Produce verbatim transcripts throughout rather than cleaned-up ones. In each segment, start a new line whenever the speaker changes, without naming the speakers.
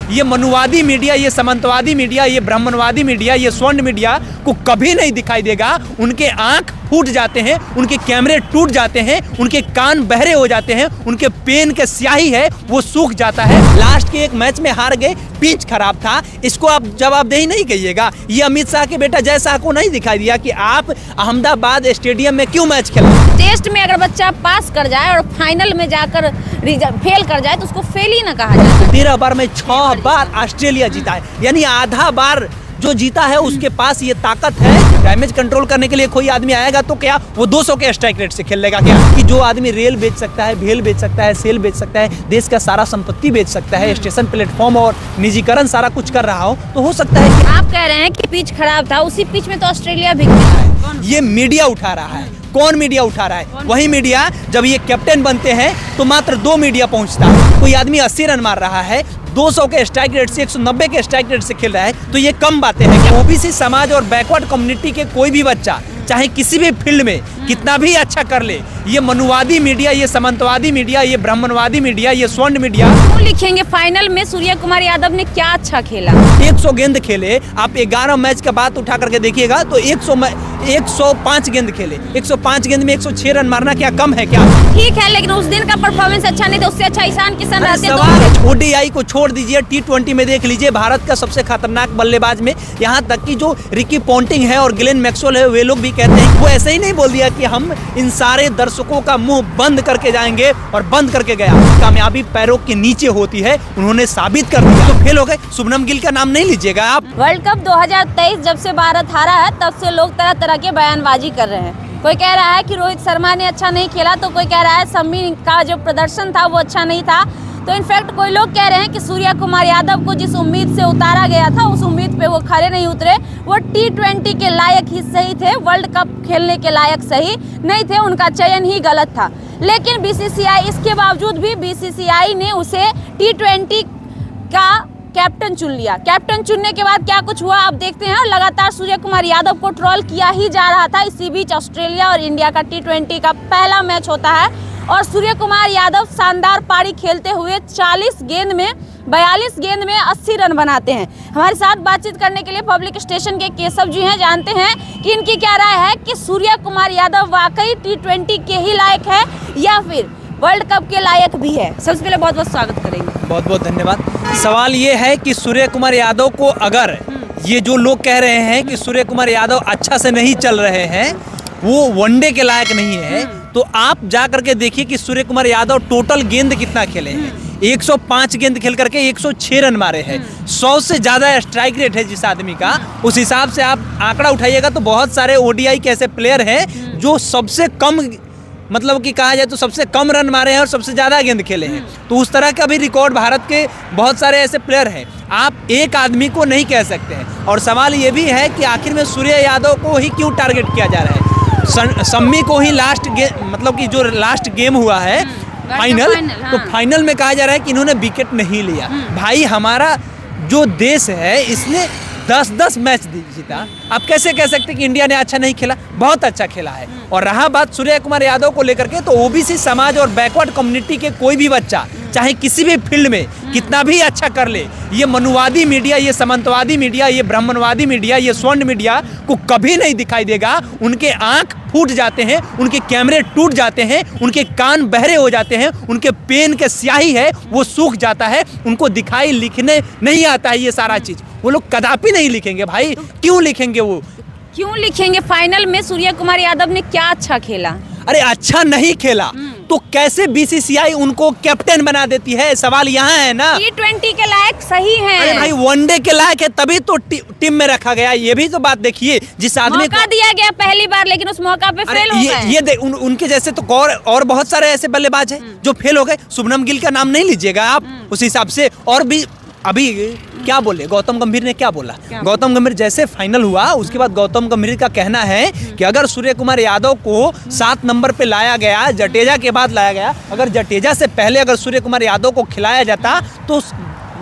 ये मनुवादी मीडिया, ये सामंतवादी मीडिया, ये ब्राह्मणवादी मीडिया, ये स्वर्ण मीडिया को कभी नहीं दिखाई देगा। उनके आंख फूट जाते हैं, उनके कैमरे टूट जाते हैं, उनके कान बहरे हो जाते हैं, उनके पेन के स्याही है वो सूख जाता है। लास्ट के एक मैच में हार गए, पिच खराब था, इसको आप जवाबदेही नहीं कहिएगा। ये अमित शाह के बेटा जय शाह को नहीं दिखाई दिया कि आप अहमदाबाद स्टेडियम में क्यों मैच खेला।
टेस्ट में अगर बच्चा पास कर जाए और फाइनल में जाकर फेल कर जाए तो उसको फेल ही ना कहा जाए।
तेरह बार में छह बार ऑस्ट्रेलिया जीता है, यानी आधा बार जो जीता है उसके पास ये ताकत है। डैमेज कंट्रोल करने के लिए कोई आदमी आएगा तो क्या वो दो सौ के स्ट्राइक रेट से खेल लेगा क्या? कि जो आदमी रेल बेच सकता है, भेल बेच सकता है, सेल बेच सकता है, देश का सारा संपत्ति बेच सकता है, स्टेशन प्लेटफॉर्म और निजीकरण सारा कुछ कर रहा हो, तो हो सकता है कि
आप कह रहे हैं कि पिच खराब था, उसी पिच में तो ऑस्ट्रेलिया भी खेला है।
ये मीडिया उठा रहा है। कौन मीडिया उठा रहा है? वही मीडिया जब ये कैप्टन बनते हैं तो मात्र दो मीडिया पहुंचता है। कोई आदमी अस्सी रन मार रहा है, दो सौ के स्ट्राइक रेट से एक सौ नब्बे के स्ट्राइक रेट से खेल रहा है, तो ये कम बातें हैं। ओबीसी समाज और बैकवर्ड कम्युनिटी के कोई भी बच्चा चाहे किसी भी फील्ड में कितना भी अच्छा कर ले, ये मनुवादी मीडिया, ये सामंतवादी मीडिया, ये ब्राह्मणवादी मीडिया, ये स्वर्ण मीडिया।
क्यों लिखेंगे फाइनल में सूर्य कुमार यादव ने क्या अच्छा खेला?
एक सौ गेंद खेले, आप ग्यारह मैच का बात उठा करके देखिएगा तो एक सौ एक सौ पाँच गेंद खेले, एक सौ पाँच गेंद में एक सौ छह रन मारना क्या कम है क्या?
ठीक है, लेकिन उस दिन का परफॉर्मेंस अच्छा नहीं था, उससे अच्छा ईशान किशन रहते
तो। ओडीआई को छोड़ दीजिए, टी ट्वेंटी में देख लीजिए भारत का सबसे खतरनाक बल्लेबाज में, यहाँ तक कि जो रिकी पॉन्टिंग है और ग्लेन मैक्सवेल है, वे लोग भी कहते हैं, वो ऐसे ही नहीं बोल दिया कि हम इन सारे दर्शकों का मुंह बंद करके जाएंगे और बंद करके गया। कामयाबी पैरों के नीचे होती है, उन्होंने साबित कर दिया। तो फेल हो गए। शुभमन गिल का नाम नहीं लीजिएगा आप।
वर्ल्ड कप दो हज़ार तेईस जब से भारत हारा है तब से लोग तरह तरह के बयानबाजी कर रहे हैं। कोई कह रहा है कि रोहित शर्मा ने अच्छा नहीं खेला, तो कोई कह रहा है शमी का जो प्रदर्शन था वो अच्छा नहीं था। तो इनफैक्ट कोई लोग कह रहे हैं कि सूर्य कुमार यादव को जिस उम्मीद से उतारा गया था उस उम्मीद पे वो खरे नहीं उतरे। वो टी ट्वेंटी के लायक ही सही थे, वर्ल्ड कप खेलने के लायक सही नहीं थे, उनका चयन ही गलत था। लेकिन बीसीसीआई, इसके बावजूद भी बीसीसीआई ने उसे टी ट्वेंटी का कैप्टन चुन लिया। कैप्टन चुनने के बाद क्या कुछ हुआ आप देखते हैं। और लगातार सूर्य कुमार यादव को ट्रोल किया ही जा रहा था। इसी बीच ऑस्ट्रेलिया और इंडिया का टी ट्वेंटी का पहला मैच होता है और सूर्य कुमार यादव शानदार पारी खेलते हुए चालीस गेंद में बयालीस गेंद में अस्सी रन बनाते हैं। हमारे साथ बातचीत करने के लिए पब्लिक स्टेशन के केशव जी हैं। जानते हैं कि इनकी क्या राय है कि सूर्य कुमार यादव वाकई टी ट्वेंटी के ही लायक है या फिर वर्ल्ड कप के लायक भी है। सबसे पहले बहुत बहुत स्वागत करेंगे।
बहुत बहुत धन्यवाद। सवाल ये है कि सूर्य कुमार यादव को, अगर ये जो लोग कह रहे हैं कि सूर्य कुमार यादव अच्छा से नहीं चल रहे हैं, वो वनडे के लायक नहीं है, तो आप जा करके देखिए कि सूर्य कुमार यादव टोटल गेंद कितना खेले हैं। एक सौ पाँच गेंद खेल करके एक सौ छह रन मारे हैं। सौ से ज़्यादा स्ट्राइक रेट है जिस आदमी का, उस हिसाब से आप आंकड़ा उठाइएगा तो बहुत सारे ओडीआई के ऐसे प्लेयर हैं जो सबसे कम, मतलब कि कहा जाए तो सबसे कम रन मारे हैं और सबसे ज़्यादा गेंद खेले हैं। तो उस तरह का भी रिकॉर्ड भारत के बहुत सारे ऐसे प्लेयर हैं, आप एक आदमी को नहीं कह सकते हैं। और सवाल ये भी है कि आखिर में सूर्य यादव को ही क्यों टारगेट किया जा रहा है। शमी को ही लास्ट गेम, मतलब कि जो लास्ट गेम हुआ है फाइनल,
हाँ।
तो फाइनल में कहा जा रहा है कि इन्होंने विकेट नहीं लिया। भाई हमारा जो देश है इसने दस दस मैच जीता, आप कैसे कह सकते कि इंडिया ने अच्छा नहीं खेला? बहुत अच्छा खेला है। और रहा बात सूर्य कुमार यादव को लेकर के, तो ओबीसी समाज और बैकवर्ड कम्युनिटी के कोई भी बच्चा चाहे किसी भी फील्ड में कितना भी अच्छा कर ले, ये मनुवादी मीडिया, ये सामंतवादी मीडिया, ये ब्राह्मणवादी मीडिया, ये स्वर्ण मीडिया को कभी नहीं दिखाई देगा। उनके आंख फूट जाते हैं, उनके कैमरे टूट जाते हैं, उनके कान बहरे हो जाते हैं, उनके पेन के स्याही है वो सूख जाता है, उनको दिखाई लिखने नहीं आता है। ये सारा चीज वो लोग कदापि नहीं लिखेंगे। भाई क्यों लिखेंगे? वो
क्यों लिखेंगे? फाइनल में सूर्य कुमार यादव ने क्या अच्छा खेला?
अरे अच्छा नहीं खेला तो कैसे बीसीसीआई उनको कैप्टन बना देती है? सवाल यहाँ है ना।
टी ट्वेंटी के लायक सही है।
अरे भाई वनडे के लायक है तभी तो टी, टीम में रखा गया। ये भी तो बात देखिए, जिस आदमी
मौका
को
दिया गया पहली बार, लेकिन उस मौका पे फेल हो
ये,
गए।
ये दे, उन, उनके जैसे तो और, और बहुत सारे ऐसे बल्लेबाज हैं जो फेल हो गए। शुभमन गिल का नाम नहीं लीजिएगा आप उस हिसाब से। और भी अभी क्या बोले गौतम गंभीर ने, क्या बोला गौतम गंभीर जैसे फाइनल हुआ उसके बाद गौतम गंभीर का कहना है कि अगर सूर्य कुमार यादव को सात नंबर पे लाया गया, जडेजा के बाद लाया गया, अगर जडेजा से पहले अगर सूर्य कुमार यादव को खिलाया जाता तो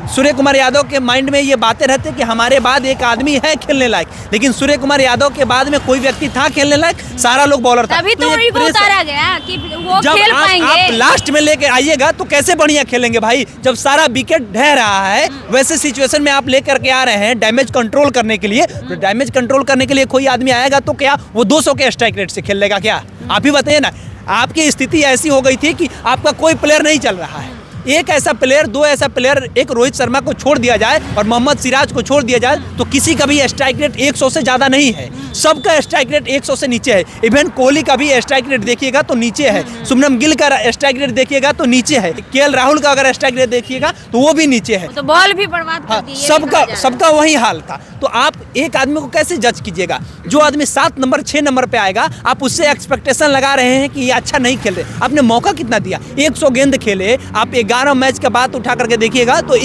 सूर्य कुमार यादव के माइंड में ये बातें रहती कि हमारे बाद एक आदमी है खेलने लायक, लेकिन सूर्य कुमार यादव के बाद में कोई व्यक्ति था खेलने लायक, सारा लोग बॉलर था।
तभी तो उन्हीं को उतारा गया कि वो
जब
खेल
आप,
पाएंगे।
आप लास्ट में लेके आइएगा तो कैसे बढ़िया खेलेंगे भाई, जब सारा विकेट ढह रहा है। वैसे सिचुएशन में आप लेकर के आ रहे हैं डैमेज कंट्रोल करने के लिए, तो डैमेज कंट्रोल करने के लिए कोई आदमी आएगा तो क्या वो दो सौ के स्ट्राइक रेट से खेल लेगा क्या? आप ही बताइए ना। आपकी स्थिति ऐसी हो गई थी कि आपका कोई प्लेयर नहीं चल रहा है, एक ऐसा प्लेयर, दो ऐसा प्लेयर, एक रोहित शर्मा को छोड़ दिया जाए और मोहम्मद सिराज को छोड़ दिया जाए तो किसी का भी स्ट्राइक रेट सौ से ज़्यादा नहीं है, सबका स्ट्राइक रेट सौ से नीचे है। इवन कोहली का भी स्ट्राइक रेट देखिएगा तो नीचे है, शुभमन गिल का स्ट्राइक रेट देखिएगा तो नीचे है, केएल राहुल का अगर स्ट्राइक रेट देखिएगा तो वो भी नीचे है।
तो बॉल भी बर्बाद कर
हाँ,
दी, ये
सबका
भी
सबका वही हाल था। तो आप एक आदमी को कैसे जज कीजिएगा? जो आदमी सात नंबर छह नंबर पे आएगा आप उससे एक्सपेक्टेशन लगा रहे हैं कि ये अच्छा नहीं खेल रहे। आपने मौका कितना दिया? सौ गेंद खेले आप, ग्यारह मैच का बात उठा करके देखिएगा तो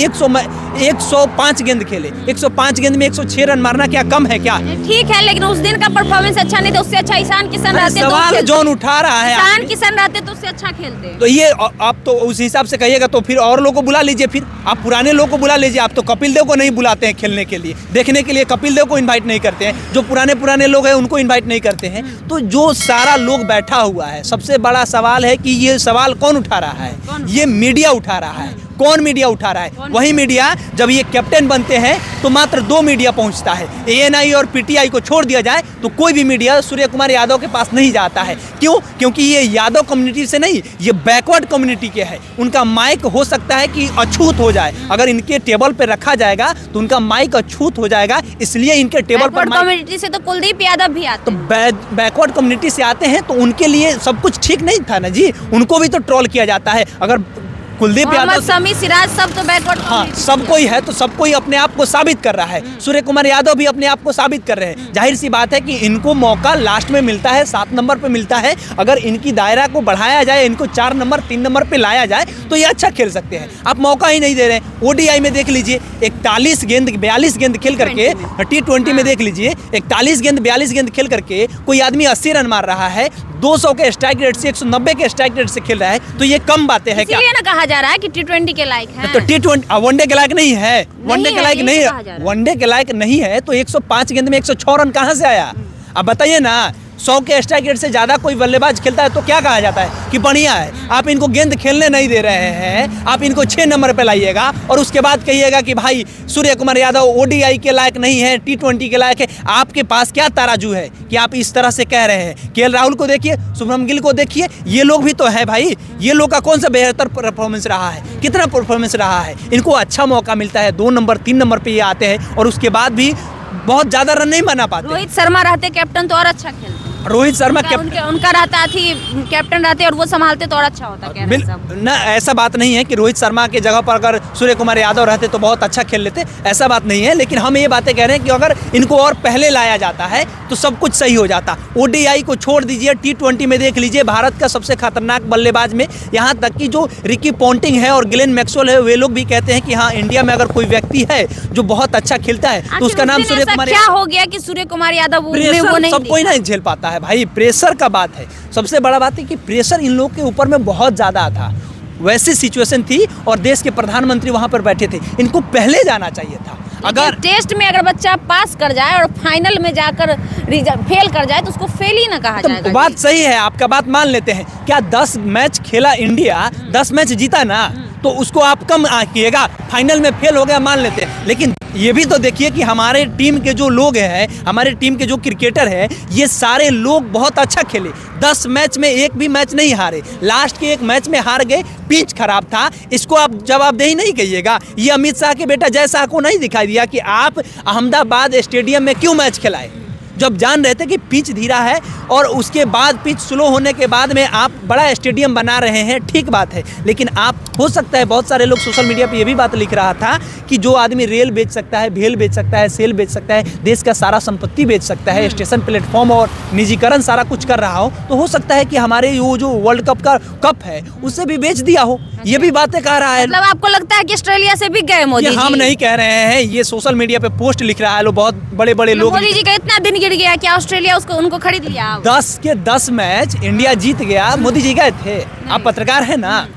एक सौ पाँच गेंद खेले, एक सौ पाँच गेंद में एक सौ छह रन मारना क्या कम है क्या?
ठीक है, लेकिन उस दिन का परफॉर्मेंस अच्छा नहीं था, उससे अच्छा ईशान किशन रहते तो
सवाल जोन उठा रहा है,
ईशान किशन रहते तो उससे अच्छा खेलते।
तो ये आप तो उस हिसाब से कहिएगा तो फिर और लोगों को बुला लीजिए, फिर आप पुराने लोगों को बुला लीजिए। आप तो कपिल देव को नहीं बुलाते हैं खेलने के लिए, देखने के लिए कपिल देव को इनवाइट नहीं करते हैं, जो पुराने पुराने लोग हैं उनको इनवाइट नहीं करते हैं। तो जो सारा लोग बैठा हुआ है, सबसे बड़ा सवाल है कि ये सवाल कौन उठा रहा है? ये मीडिया उठा रहा है। कौन मीडिया उठा रहा है? वही मीडिया। जब ये कैप्टन बनते हैं तो मात्र दो मीडिया पहुंचता है, एएनआई और पीटीआई को छोड़ दिया जाए तो कोई भी मीडिया सूर्य कुमार यादव के पास नहीं जाता है। क्यों? क्योंकि ये यादव कम्युनिटी से नहीं, ये बैकवर्ड कम्युनिटी के है। उनका माइक हो सकता है कि अछूत हो जाए, अगर इनके टेबल पे रखा जाएगा तो उनका माइक अछूत हो जाएगा, इसलिए इनके टेबल पर
कम्युनिटी से तो कुलदीप यादव भी आते
तो बैकवर्ड कम्युनिटी से आते हैं, तो उनके लिए सब कुछ ठीक नहीं था ना जी, उनको भी तो ट्रोल किया जाता है। अगर कुलदीप यादव,
शमी, सिराज सब तो बैकवर्ड,
हाँ सब कोई है तो सब कोई अपने आप को साबित कर रहा है। सूर्य कुमार यादव भी अपने आप को साबित कर रहे हैं। जाहिर सी बात है कि इनको मौका लास्ट में मिलता है, सात नंबर पे मिलता है। अगर इनकी दायरा को बढ़ाया जाए, इनको चार नंबर तीन नंबर पे लाया जाए तो ये अच्छा खेल सकते हैं। आप मौका ही नहीं दे रहे हैं। ओडीआई में देख लीजिए इकतालीस गेंद बयालीस गेंद खेल करके, टी ट्वेंटी में देख लीजिए इकतालीस गेंद बयालीस गेंद खेल करके कोई आदमी अस्सी रन मार रहा है, दो सौ के स्ट्राइक रेट से एक सौ नब्बे के स्ट्राइक रेट से खेल रहा है, तो ये कम बातें हैं क्या?
इसलिए ना कहा जा रहा है कि टी ट्वेंटी के लायक है।
तो टी ट्वेंटी वनडे के लायक नहीं है, वनडे के लायक नहीं है, वनडे के लायक नहीं है तो एक सौ पाँच गेंद में एक सौ छह रन कहाँ से आया? अब बताइए ना। सौ के स्ट्राइक रेट से ज़्यादा कोई बल्लेबाज खेलता है तो क्या कहा जाता है कि बढ़िया है। आप इनको गेंद खेलने नहीं दे रहे हैं, आप इनको छः नंबर पे लाइएगा और उसके बाद कहिएगा कि भाई सूर्य कुमार यादव ओडीआई के लायक नहीं है, टी ट्वेंटी के लायक है। आपके पास क्या तराजू है कि आप इस तरह से कह रहे हैं? केएल राहुल को देखिए, शुभमन गिल को देखिए, ये लोग भी तो है भाई। ये लोग का कौन सा बेहतर परफॉर्मेंस रहा है? कितना परफॉर्मेंस रहा है? इनको अच्छा मौका मिलता है, दो नंबर तीन नंबर पर ये आते हैं और उसके बाद भी बहुत ज़्यादा रन नहीं बना पाते।
रोहित शर्मा रहते कैप्टन तो और अच्छा खेलते।
रोहित शर्मा
उनका, उनके, उनका रहता थी कैप्टन रहते और वो संभालते तो और अच्छा होता।
बिल ना, ऐसा बात नहीं है कि रोहित शर्मा की जगह पर अगर सूर्य कुमार यादव रहते तो बहुत अच्छा खेल लेते, ऐसा बात नहीं है। लेकिन हम ये बातें कह रहे हैं कि अगर इनको और पहले लाया जाता है तो सब कुछ सही हो जाता। ओडीआई को छोड़ दीजिए, टी ट्वेंटी में देख लीजिए भारत का सबसे खतरनाक बल्लेबाज में, यहाँ तक कि जो रिकी पॉन्टिंग है और ग्लेन मैक्सवेल है, वे लोग भी कहते हैं कि हाँ इंडिया में अगर कोई व्यक्ति है जो बहुत अच्छा खेलता है तो उसका नाम सूर्य कुमार।
क्या हो गया कि सूर्य कुमार यादव वो नहीं,
सब कोई नहीं झेल पाता है भाई। प्रेशर का बात है, सबसे बड़ा बात है कि प्रेशर इन लोगों के ऊपर में बहुत ज़्यादा था। वैसी सिचुएशन थी और देश के प्रधानमंत्री वहां पर बैठे थे, इनको पहले जाना चाहिए था। अगर
टेस्ट में अगर बच्चा पास कर जाए और फाइनल में जाकर फेल कर जाए तो उसको फेल ही ना कहा
तो
जाएगा।
बात सही है, आपका बात मान लेते हैं। क्या दस मैच खेला इंडिया, दस मैच जीता ना, तो उसको आप कम आंकिएगा। फाइनल में फेल हो गया मान लेते हैं, लेकिन ये भी तो देखिए कि हमारे टीम के जो लोग हैं, हमारे टीम के जो क्रिकेटर हैं, ये सारे लोग बहुत अच्छा खेले। दस मैच में एक भी मैच नहीं हारे, लास्ट के एक मैच में हार गए, पिच खराब था। इसको आप जवाबदेही नहीं कहिएगा। ये अमित शाह के बेटा जय शाह को नहीं दिखाई दिया कि आप अहमदाबाद स्टेडियम में क्यों मैच खिलाए, जब जान रहे थे कि पिच धीरा है और उसके बाद पिच स्लो होने के बाद में आप बड़ा स्टेडियम बना रहे हैं। ठीक बात है, लेकिन आप हो सकता है बहुत सारे लोग सोशल मीडिया पे ये भी बात लिख रहा था कि जो आदमी रेल बेच सकता है, भेल बेच सकता है, सेल बेच सकता है, देश का सारा संपत्ति बेच सकता है, स्टेशन प्लेटफॉर्म और निजीकरण सारा कुछ कर रहा हो, तो हो सकता है कि हमारे वो जो वर्ल्ड कप का कप है उससे भी बेच दिया हो। ये भी बातें कह रहा है।
मतलब आपको लगता है कि ऑस्ट्रेलिया से बिक गए मोदी जी?
हम नहीं कह रहे हैं, ये सोशल मीडिया पे पोस्ट लिख रहा है लोग, बहुत बड़े बड़े लोग।
मोदी जी का इतना दिन गिर गया क्या ऑस्ट्रेलिया उसको उनको खरीद लिया?
दस के दस मैच इंडिया जीत गया, मोदी जी गए थे। आप पत्रकार है ना,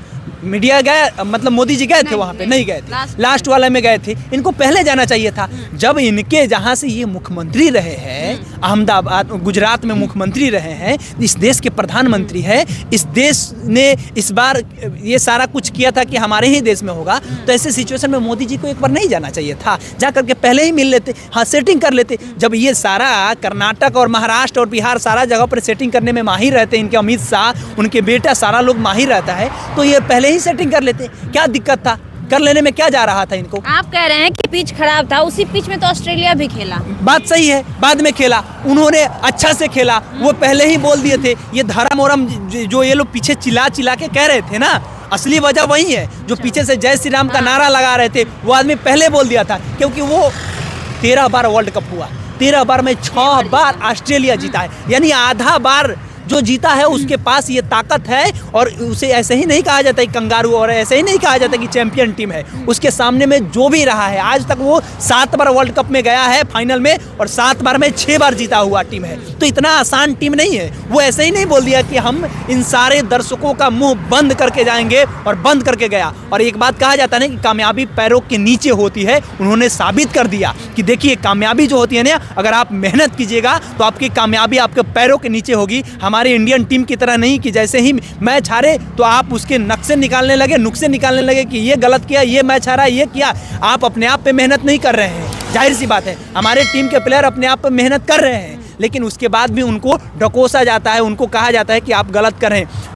मीडिया गया, मतलब मोदी जी गए थे वहाँ पे? नहीं गए थे,
लास्ट
लास्ट वाले में गए थे। इनको पहले जाना चाहिए था, जब इनके जहाँ से ये मुख्यमंत्री रहे हैं, अहमदाबाद गुजरात में मुख्यमंत्री रहे हैं, इस देश के प्रधानमंत्री हैं, इस देश ने इस बार ये सारा कुछ किया था कि हमारे ही देश में होगा, तो ऐसे सिचुएशन में मोदी जी को एक बार नहीं जाना चाहिए था, जा करके पहले ही मिल लेते, हाँ सेटिंग कर लेते। जब ये सारा कर्नाटक और महाराष्ट्र और बिहार सारा जगह पर सेटिंग करने में माहिर रहते हैं, इनके अमित शाह, उनके बेटा, सारा लोग माहिर रहता है, तो ये पहले ही सेटिंग कर लेते। क्या दिक्कत था? कर लेने में क्या जा रहा था इनको?
आप कह रहे हैं कि पिच खराब था, उसी पिच में तो ऑस्ट्रेलिया भी खेला।
बात सही है, बाद में खेला, उन्होंने अच्छा से खेला, वो पहले ही बोल दिए थे। ये धर्म औरम जो ये लोग पीछे चिल्ला चिल्ला के कह रहे थे ना, असली वजह वही है। जो पीछे से जय श्री राम का नारा लगा रहे थे, वो आदमी पहले बोल दिया था, क्योंकि वो तेरह बार वर्ल्ड कप हुआ, तेरह बार में छह बार ऑस्ट्रेलिया जीता है, यानी आधा बार जो जीता है उसके पास ये ताकत है। और उसे ऐसे ही नहीं कहा जाता है कंगारू, और ऐसे ही नहीं कहा जाता कि चैंपियन टीम है। उसके सामने में जो भी रहा है, आज तक वो सात बार वर्ल्ड कप में गया है फाइनल में, और सात बार में छह बार जीता हुआ टीम है, तो इतना आसान टीम नहीं है। वो ऐसे ही नहीं बोल दिया कि हम इन सारे दर्शकों का मुंह बंद करके जाएंगे, और बंद करके गया। और एक बात कहा जाता है ना कि कामयाबी पैरों के नीचे होती है, उन्होंने साबित कर दिया कि देखिए कामयाबी जो होती है ना, अगर आप मेहनत कीजिएगा तो आपकी कामयाबी आपके पैरों के नीचे होगी। हमारे इंडियन टीम की तरह नहीं कि जैसे ही मैच हारे तो आप उसके नक्शे निकालने लगे, नुक्से निकालने लगे कि ये गलत किया, ये मैच हारा, ये किया। आप अपने आप पे मेहनत नहीं कर रहे हैं, जाहिर सी बात है। हमारे टीम के प्लेयर अपने आप पे मेहनत कर रहे हैं, लेकिन उसके बाद भी उनको ढकोसा जाता है, उनको कहा जाता है कि आप गलत कर रहे हैं।